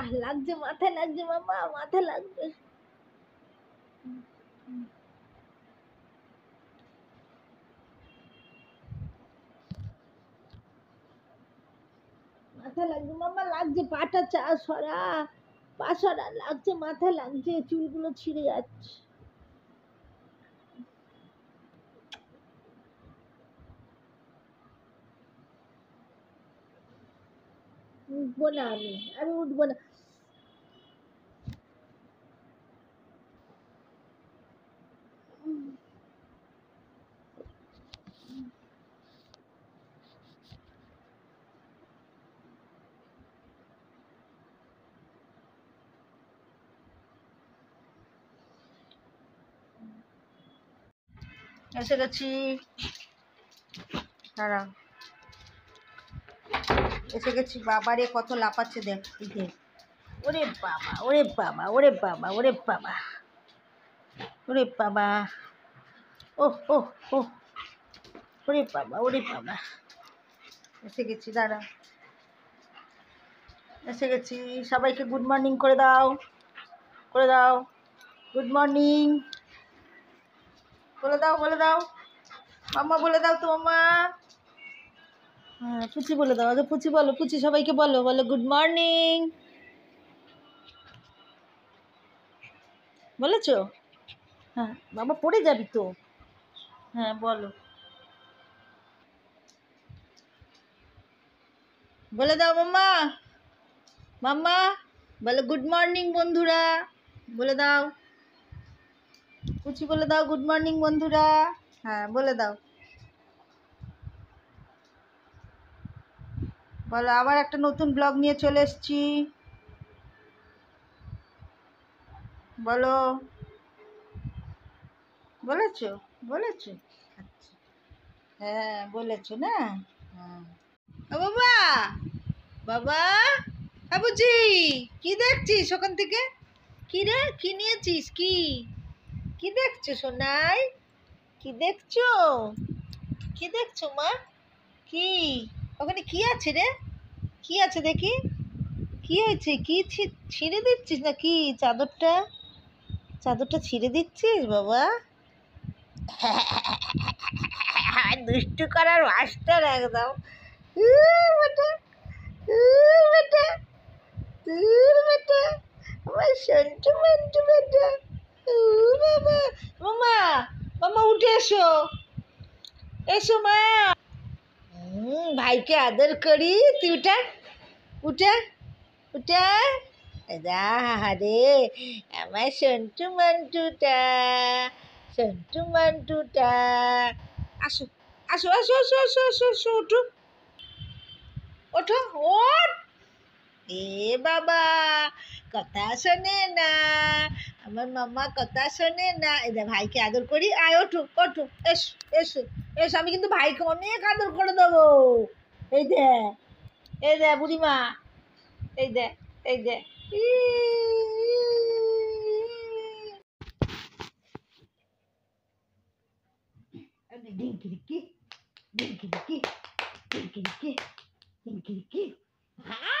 লাগছে, মাথায় লাগছে মামা, মাথায় লাগবে। মাথায় লাগছে মামা, লাগছে, পাটা সরা, পা সরা, লাগছে, মাথায় লাগছে, চুলগুলো ছিঁড়ে যাচ্ছে। উঠবো না, আমি উঠবো না। এসে গেছি, দাঁড়া, এসে গেছি। বাবারে কত লাফাচ্ছে দেখ, ওরে বাবা, ওরে বাবা, ওরে বাবা, ওরে বাবা, ওরে বাবা, ও ও ও, ওরে বাবা, ওরে বাবা। এসে গেছি, দাঁড়া, এসে গেছি। সবাইকে গুড মর্নিং করে দাও, করে দাও, গুড মর্নিং বলে দাও, বলে দাও মাম্মা, বলে দাও তো মাম্মা। হ্যাঁ, পুচি বলে দাও আগে, পুচি বলো, পুচি সবাইকে বলো, বলো গুড মর্নিং, বলেছো? হ্যাঁ বাবা, পড়ে যাবি তো। হ্যাঁ বলো, বলে দাও মাম্মা, মাম্মা বলো গুড মর্নিং বন্ধুরা, বলে দাও, পুচি বলে দাও গুড মর্নিং বন্ধুরা। হ্যাঁ বলে দাও, বলো আবার একটা নতুন ব্লগ নিয়ে চলে এসেছি, বলো, বলেছো, বলেছো, আচ্ছা, হ্যাঁ বলেছো না। হ্যাঁ ও বাবা, বাবা, বুঝি কি দেখছিস ওখান থেকে? কি রে, কি নিয়েছিস? কি কি দেখছো সোনাই? কি দেখছো? কি দেখছো মা? কি ওখানে কি আছে রে? কি আছে দেখি? কি হয়েছে? কি ছিঁড়ে দিচ্ছিস নাকি চাদরটা? চাদরটা ছিঁড়ে দিচ্ছিস বাবা? দুষ্টু করার মাস্টার একদম। বেটা, বেটা, বেটা, আমার সন্টু মন্টু বেটা। বাবা, মামা, মামা উঠে এসো, এসো মা। ভাইকে আদর করি, তুই উঠা, উঠা, উঠা। রে আমার সন্টু মন্টুটা, সন্টু মন্টুটা। আসো, আসো, আসো, আসো, আসো, আসো, আসো, ওঠো, ওঠো, ওঠ। এ বাবা, কথা শোনে না, আমার মামা কথা শোনে না। এই দে ভাইকে আদর করি, আয় ওঠো, ওঠো, এসো, এসো, এসো, আমি কিন্তু ভাইকে অনেক আদর করে দেবো। এই দে, এই দে বুড়িমা, এই দে, এই দে। ডিঙ্কি ডিঙ্কি, ডিঙ্কি ডিঙ্কি, ডিঙ্কি ডিঙ্কি, ডিঙ্কি ডিঙ্কি।